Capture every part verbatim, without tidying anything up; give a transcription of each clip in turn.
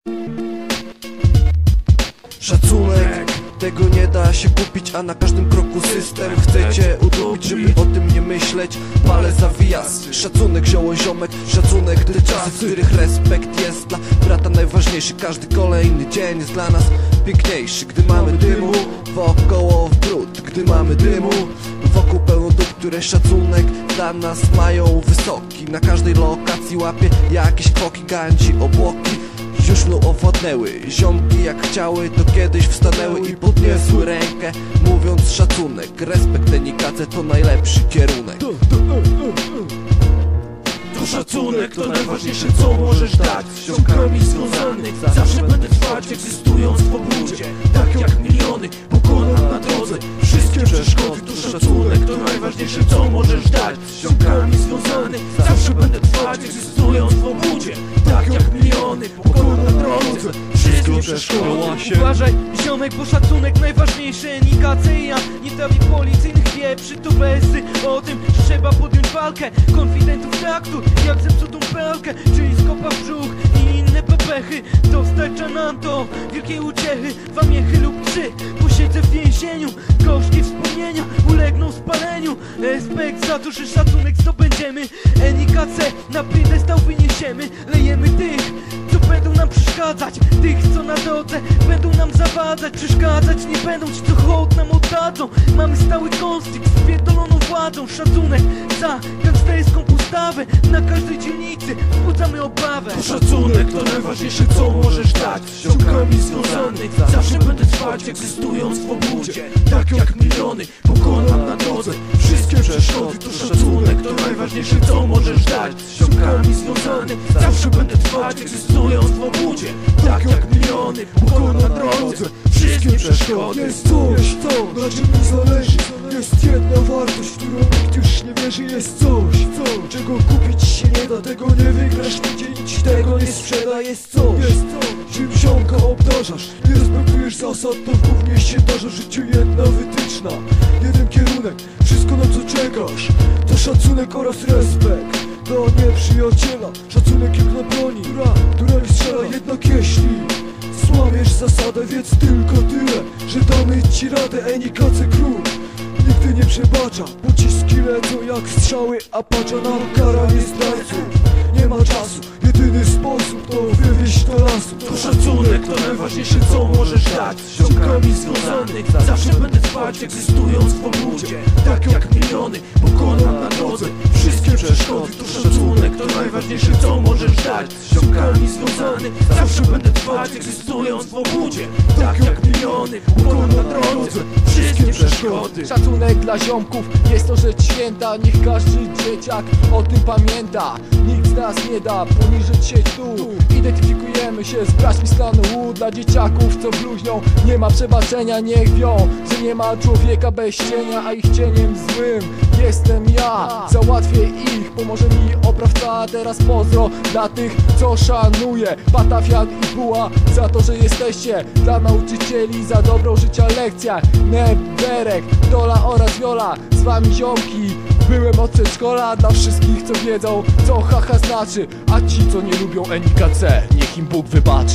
Szacunek, tego nie da się kupić, a na każdym kroku system chcecie udupić, żeby o tym nie myśleć. Palę za wyjazd. Szacunek, zioło ziomek, szacunek, te czasy, w których respekt jest dla brata najważniejszy. Każdy kolejny dzień jest dla nas piękniejszy. Gdy mamy dymu wokoło w brud, gdy mamy dymu wokół pełno dup, które szacunek dla nas mają wysoki. Na każdej lokacji łapie jakieś kroki, ganci, obłoki już mną owładnęły. Ziomki jak chciały, to kiedyś wstanęły i podniosły rękę, mówiąc szacunek, respekt, enikace to najlepszy kierunek. To szacunek to najważniejsze, co możesz dać. Z ziomkami związany zawsze będę trwać, egzystując w obłudzie. Tak jak miliony pokonam na drodze wszystkie przeszkody. To szacunek to najważniejsze, co możesz dać. Z ziomkami związany zawsze będę trwać, egzystując w obłudzie. Tak jak miliony pokonam na drodze wszystkie przeszkody. Uważaj, ziomek, bo szacunek najważniejszy. Enikacja, nie dawaj policyjnych wieprzy. To wersy o tym, że trzeba podjąć walkę konfidentów traktu jak zepsutą pralkę, czyli skopa w brzuch i inne pepechy. Dostarcza nam to wielkiej uciechy. Dwa miechy lub trzy posiedzę w więzieniu. Gorzkie wspomnienia ulegną spaleniu. Respekt za to, że szacunek zdobędziemy. Enikacę na piedestał wyniesiemy. Lejemy tych, co będą nam przeszkadzać, tych, co na drodze będą nam zawadzać. Przeszkadzać nie będą ci, co hołd nam oddadzą. Mamy stały konflikt z pierdoloną władzą. Szacunek za gangsterską postawę. Na każdej dzielnicy wzbudzamy obawę. To szacunek to najważniejsze, co możesz dać. Z ziomkami związany zawsze będę trwać, egzystując w obłudzie. Tak jak miliony pokonam na drodze wszystkie przeszkody. To szacunek to najważniejsze, co możesz dać. Z ziomkami związany zawsze będę trwać, egzystując w obłudzie. Tak jak miliony pokonam na drodze wszystkie przeszkody. Jest coś, co na czym mi zależy. Jest jedna wartość, w którą nikt już nie wierzy. Jest coś, co, czego kupić się nie da. Tego nie wygrasz nigdzie, nic tego nie sprzeda. Jest coś, jest coś, czym ziomka obdarzasz. Nie respektujesz zasad, to w gównie się darza. W życiu jedna wytyczna, jeden kierunek. Wszystko, na co czekasz, to szacunek oraz respekt dla nieprzyjaciela. Szacunek jak na broni, która, która nie strzela. Jednak jeśli złamiesz zasadę, wiedz tylko tyle, że damy ci radę. Enikace król nigdy nie przebacza. Pociski lecą jak strzały, a pacza nam kara nie zdrajców. Nie ma czasu, jedyny sposób to wywieźć do lasu. To szacunek to najważniejsze, co możesz dać. Z ziomkami związany zawsze będę trwać, egzystując w obłudzie. Tak jak miliony pokonam na drodze wszystkie przeszkody. To szacunek to najważniejsze, co możesz dać. Z ziomkami związany zawsze będę trwać, egzystując w obłudzie. Tak jak miliony pokonam na drodze wszystkie przeszkody. Szacunek dla ziomków jest to rzecz święta. Niech każdy dzieciak o tym pamięta. Nikt z nas nie da poniżyć się tu. Identyfikujemy się z braćmi z klanu U. Dla dzieciaków, co bluźnią, nie ma przebaczenia. Niech wią, że nie ma człowieka bez cienia, a ich cieniem złym jestem ja. Załatwię ich, pomoże mi oprawca. Teraz pozdro dla tych, co szanuje Patafian i Buła, za to, że jesteście dla nauczycieli, za dobrą życia lekcja. Neberek, Dola oraz Viola, z wami ziomki byłem od przedszkola. Dla wszystkich, co wiedzą, co haha znaczy, a ci, co nie lubią Enikace, niech im Bóg wybaczy.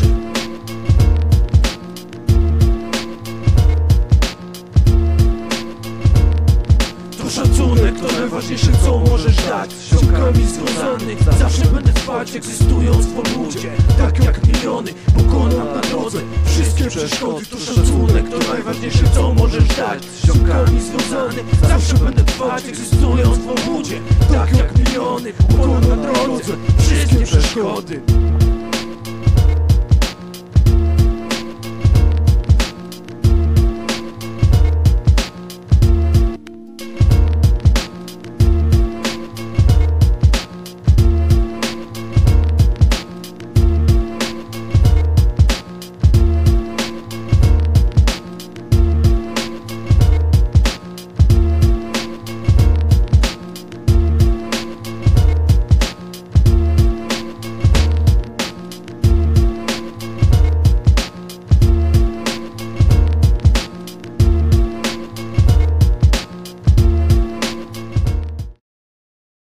To szacunek to najważniejsze, co możesz dać. Z ziomkami związany zawsze będę trwać, egzystując w obłudzie. Tak jak miliony pokonam na drodze wszystkie przeszkody. To szacunek to najważniejsze, co możesz dać. Z ziomkami związany zawsze będę trwać, egzystując w obłudzie. Tak jak miliony pokonam na drodze wszystkie przeszkody.